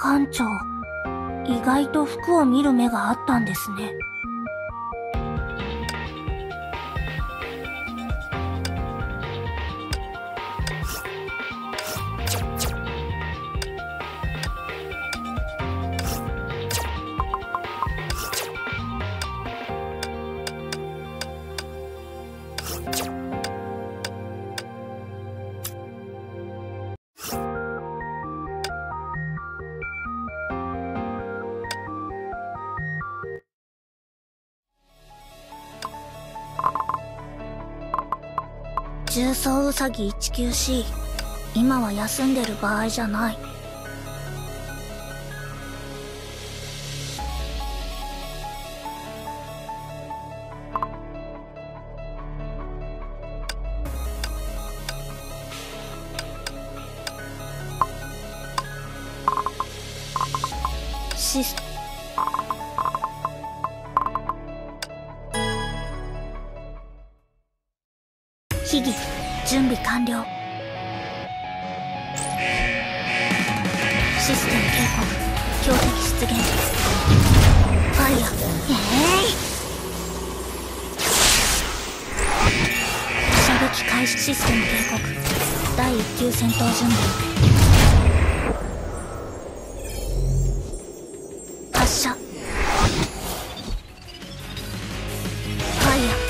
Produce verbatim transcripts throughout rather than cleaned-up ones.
館長、意外と服を見る目があったんですね。重曹ウサギ いちきゅうシー、 今は休んでる場合じゃない。シス秘技準備完了。システム警告、強敵出現。ファイヤー。えい、射撃開始。システム警告、だいいっ級戦闘準備。発射。ファイヤー。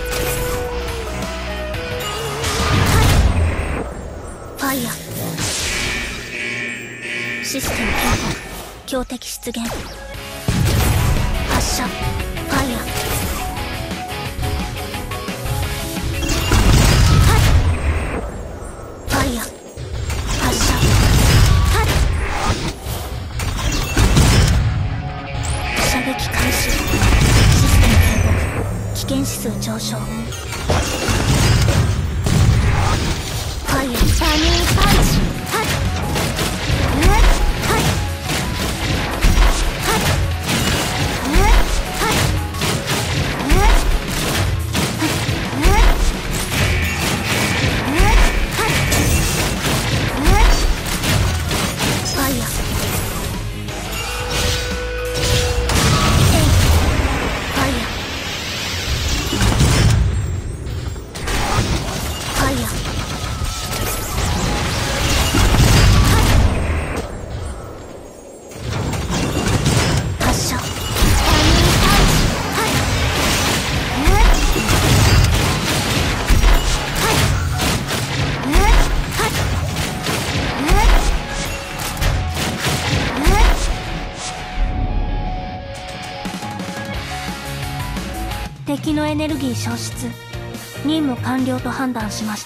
ファイヤー。システム警告、強敵出現。発射。ファイヤー。ファイヤー。発射。射撃開始。システム警告、危険指数上昇。ファイヤー。バニーパンチ。敵のエネルギー消失。任務完了と判断しました。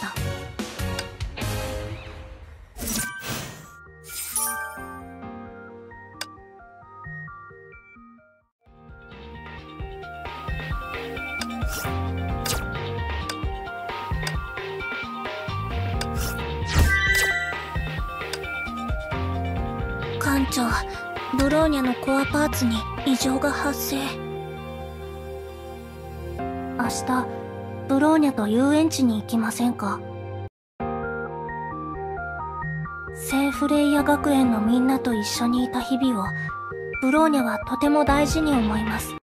艦長、ブローニャのコアパーツに異常が発生。明日、ブローニャと遊園地に行きませんか？聖フレイヤ学園のみんなと一緒にいた日々を、ブローニャはとても大事に思います。